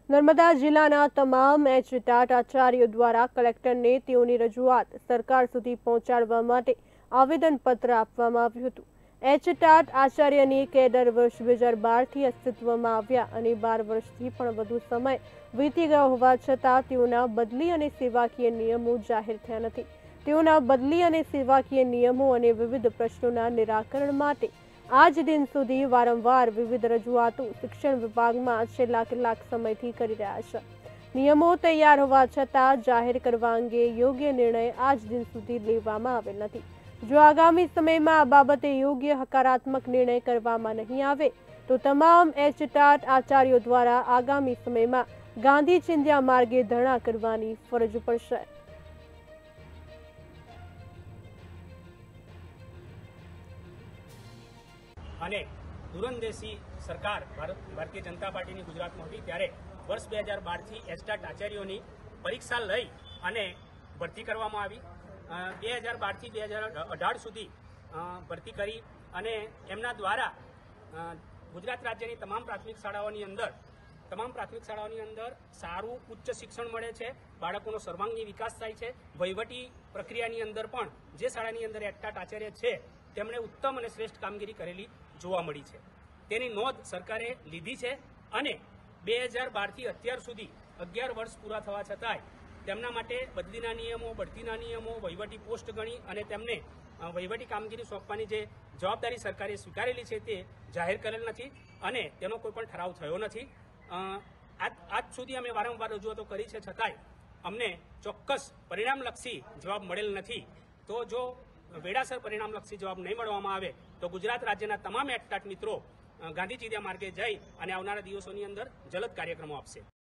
નર્મદા જિલ્લાના તમામ એચટાટ આચાર્યો દ્વારા કલેક્ટરને તેઓની રજૂઆત સરકાર સુધી પહોંચાડવા માટે આવેદનપત્ર આપવામાં આવ્યું હતું। એચટાટ આચાર્યની કેડર વર્ષ 2012થી અસ્તિત્વમાં આવ્યા અને 12 વર્ષથી પણ વધુ સમય વીતી ગયો હોવા છતાં તેઓના બદલી અને સેવાકીય નિયમો જાહેર થયા નથી। તેઓના બદલી અને સેવાકીય નિયમો અને વિવિધ પ્રશ્નોના નિરાકરણ માટે આજ દિન સુધી વારંવાર વિવિધ રજૂઆતો શિક્ષણ વિભાગમાં છેલ્લા કેટલાક સમયથી કરી રહ્યા છે। નિયમો તૈયાર હોવા છતાં જાહેર કરવા અંગે યોગ્ય નિર્ણય આજ દિન સુધી લેવામાં આવેલ નથી। જો આગામી સમયમાં આ બાબતે યોગ્ય હકારાત્મક નિર્ણય કરવામાં નહીં આવે તો તમામ એચટાટ આચાર્યો દ્વારા આગામી સમયમાં ગાંધી ચિંધ્યા માર્ગે ધરણા કરવાની ફરજ પડશે। અને દૂરંદેશી સરકાર ભારતીય જનતા પાર્ટીની ગુજરાતમાં હતી ત્યારે વર્ષ 2012થી એચટાટ આચાર્યોની પરીક્ષા લઈ અને ભરતી કરવામાં આવી। 2012થી 2018 સુધી ભરતી કરી અને એમના દ્વારા ગુજરાત રાજ્યની તમામ પ્રાથમિક શાળાઓની અંદર સારું ઉચ્ચ શિક્ષણ મળે છે, બાળકોનો સર્વાંગી વિકાસ થાય છે। વહીવટી પ્રક્રિયાની અંદર પણ જે શાળાની અંદર એચટાટ આચાર્ય છે તેમણે ઉત્તમ અને શ્રેષ્ઠ કામગીરી કરેલી જોવા મળી છે। તેની નોંધ સરકારે લીધી છે અને 2012થી અત્યાર સુધી 11 વર્ષ પૂરા થવા છતાંય તેમના માટે બદલીના નિયમો, બઢતીના નિયમો, વહીવટી પોસ્ટ ગણી અને તેમને વહીવટી કામગીરી સોંપવાની જે જવાબદારી સરકારે સ્વીકારેલી છે તે જાહેર કરેલ નથી અને તેનો કોઈ પણ ઠરાવ થયો નથી। આજ સુધી અમે વારંવાર રજૂઆતો કરી છે છતાંય અમને ચોક્કસ પરિણામલક્ષી જવાબ મળેલ નથી। તો જો વેળાસર પરિણામલક્ષી જવાબ નહીં મળવામાં આવે તો ગુજરાત રાજ્યના તમામ એચટાટ મિત્રો ગાંધી ચિંધ્યા માર્ગે જઈ અને આવનારા દિવસોની અંદર જલદ કાર્યક્રમો આપશે।